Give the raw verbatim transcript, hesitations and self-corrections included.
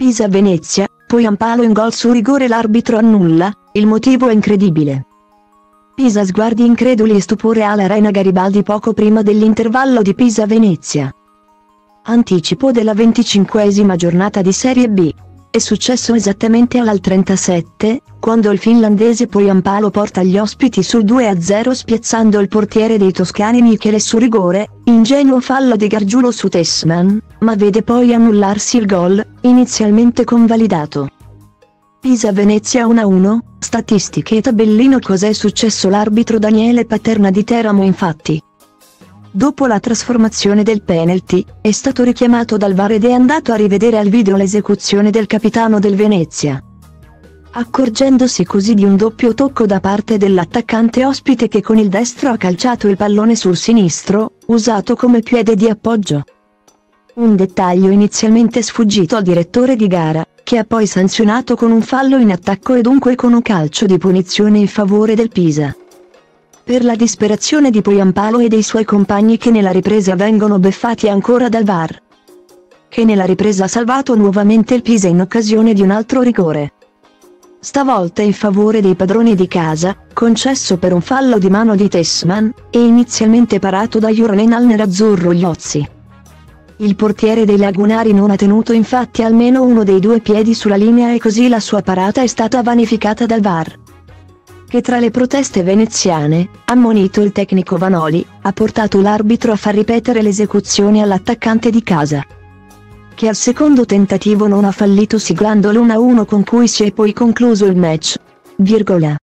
Pisa-Venezia, Poyampalo in gol su rigore, l'arbitro annulla, il motivo è incredibile. Pisa, sguardi increduli e stupore all'Arena Garibaldi poco prima dell'intervallo di Pisa-Venezia. Anticipo della venticinquesima giornata di Serie B. È successo esattamente all'al trentasette, quando il finlandese Poyampalo porta gli ospiti sul due a zero spiazzando il portiere dei toscani Michele su rigore, ingenuo fallo di Gargiulo su Tessman, ma vede poi annullarsi il gol, inizialmente convalidato. Pisa-Venezia uno a uno, statistiche e tabellino. Cos'è successo? L'arbitro Daniele Paterna di Teramo infatti, dopo la trasformazione del penalty, è stato richiamato dal V A R ed è andato a rivedere al video l'esecuzione del capitano del Venezia, accorgendosi così di un doppio tocco da parte dell'attaccante ospite che con il destro ha calciato il pallone sul sinistro, usato come piede di appoggio. Un dettaglio inizialmente sfuggito al direttore di gara, che ha poi sanzionato con un fallo in attacco e dunque con un calcio di punizione in favore del Pisa. Per la disperazione di Poyampalo e dei suoi compagni che nella ripresa vengono beffati ancora dal V A R, che nella ripresa ha salvato nuovamente il Pisa in occasione di un altro rigore, stavolta in favore dei padroni di casa, concesso per un fallo di mano di Tessman, e inizialmente parato da Jurnen al nerazzurro Iozzi. Il portiere dei lagunari non ha tenuto infatti almeno uno dei due piedi sulla linea e così la sua parata è stata vanificata dal V A R, che tra le proteste veneziane, ammonito il tecnico Vanoli, ha portato l'arbitro a far ripetere l'esecuzione all'attaccante di casa, che al secondo tentativo non ha fallito siglando l'uno a uno con cui si è poi concluso il match. Virgola.